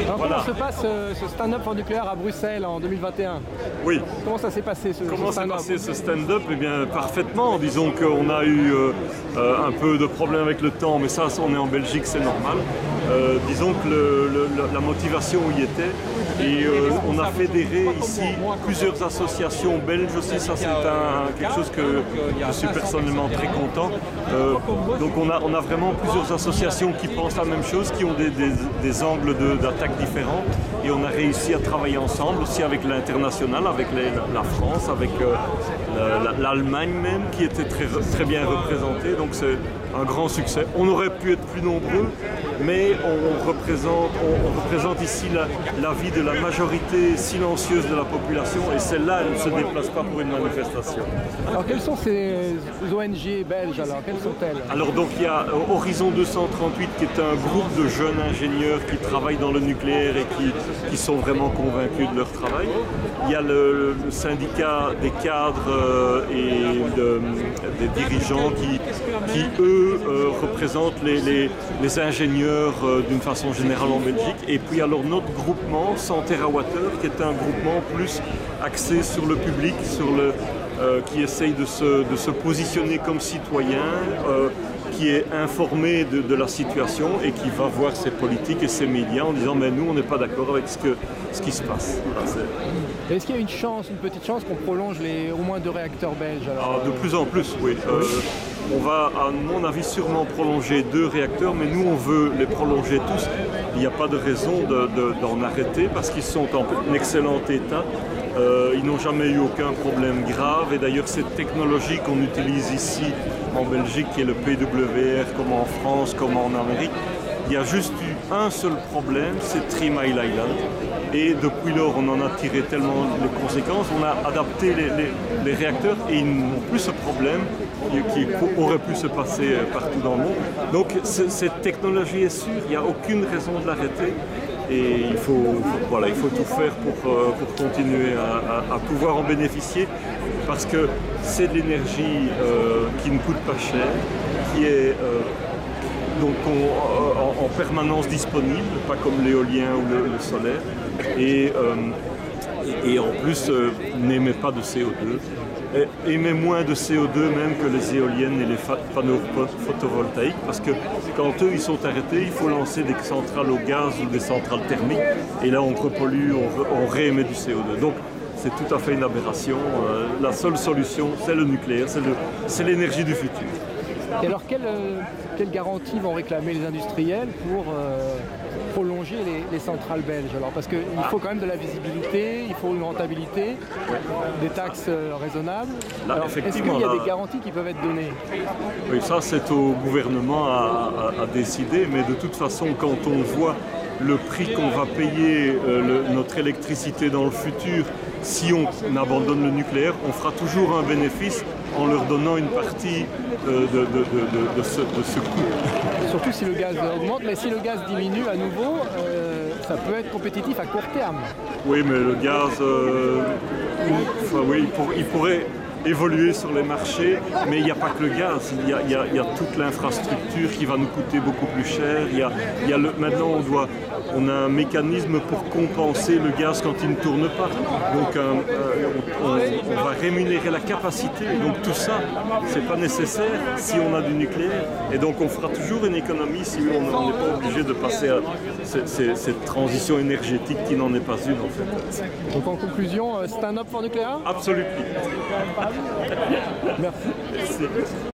Alors Voilà. comment se passe ce stand-up for nucléaire à Bruxelles en 2021? Oui. Comment ça s'est passé Comment s'est stand-up? passé ce stand-up? Eh bien, parfaitement. Disons qu'on a eu un peu de problème avec le temps, mais ça, on est en Belgique, c'est normal. Disons que la motivation y était. Et on a fédéré ici plusieurs associations belges aussi. Ça, c'est quelque chose que je suis personnellement très content. Donc on a vraiment plusieurs associations qui pensent la même chose, qui ont des angles d'attaque différents. Et on a réussi à travailler ensemble aussi avec l'international, avec la France, avec l'Allemagne même, qui était très bien représentée. Donc c'est un grand succès. On aurait pu être plus nombreux, mais on représente ici la vie de la majorité silencieuse de la population, et celle-là, elle ne se déplace pas pour une manifestation. Alors quelles sont ces ONG belges alors? Quelles sont-elles? Alors donc il y a Horizon 238 qui est un groupe de jeunes ingénieurs qui travaillent dans le nucléaire et qui sont vraiment convaincus de leur travail. Il y a le syndicat des cadres et des dirigeants qui eux représentent les ingénieurs d'une façon générale en Belgique. Et puis alors notre groupement 100 TWh qui est un groupement plus axé sur le public, qui essaye de se positionner comme citoyen, qui est informé de la situation et qui va voir ses politiques et ses médias en disant mais nous on n'est pas d'accord avec ce qui se passe. Voilà, est-ce qu'il y a une petite chance qu'on prolonge au moins 2 réacteurs belges alors? De plus en plus, oui. On va, à mon avis, sûrement prolonger 2 réacteurs, mais nous, on veut les prolonger tous. Il n'y a pas de raison d'en arrêter parce qu'ils sont en excellent état. Ils n'ont jamais eu aucun problème grave. Et d'ailleurs, cette technologie qu'on utilise ici en Belgique, qui est le PWR, comme en France, comme en Amérique, il y a juste eu un seul problème, c'est 3 Mile Island. Et depuis lors, on en a tiré tellement de conséquences, on a adapté les réacteurs et ils n'ont plus ce problème qui aurait pu se passer partout dans le monde. Donc cette technologie est sûre, il n'y a aucune raison de l'arrêter. Et il faut tout faire pour continuer à pouvoir en bénéficier, parce que c'est de l'énergie qui ne coûte pas cher, qui est donc en permanence disponible, pas comme l'éolien ou le solaire, et en plus n'émet pas de CO2, émet moins de CO2 même que les éoliennes et les panneaux photovoltaïques, parce que quand eux ils sont arrêtés, il faut lancer des centrales au gaz ou des centrales thermiques, et là on repollue, on réémet du CO2. Donc c'est tout à fait une aberration. La seule solution, c'est le nucléaire, c'est l'énergie du futur. Et alors quelle garantie vont réclamer les industriels pour prolonger les centrales belges alors? Parce qu'il faut quand même de la visibilité, il faut une rentabilité, des taxes raisonnables. Là, alors, est-ce qu'il y a des garanties qui peuvent être données? Oui, ça c'est au gouvernement à décider, mais de toute façon quand on voit le prix qu'on va payer notre électricité dans le futur, si on abandonne le nucléaire, on fera toujours un bénéfice en leur donnant une partie de ce coût. Surtout si le gaz augmente, mais si le gaz diminue à nouveau, ça peut être compétitif à court terme. Oui, mais le gaz, il pourrait évoluer sur les marchés, mais il n'y a pas que le gaz, il y a toute l'infrastructure qui va nous coûter beaucoup plus cher. Maintenant, on a un mécanisme pour compenser le gaz quand il ne tourne pas. Donc on va rémunérer la capacité. Donc tout ça, c'est pas nécessaire si on a du nucléaire. Et donc on fera toujours une économie si on n'est pas obligé de passer à cette transition énergétique qui n'en est pas une en fait. Donc en conclusion, stand up for nucléaire? Absolument. Merci.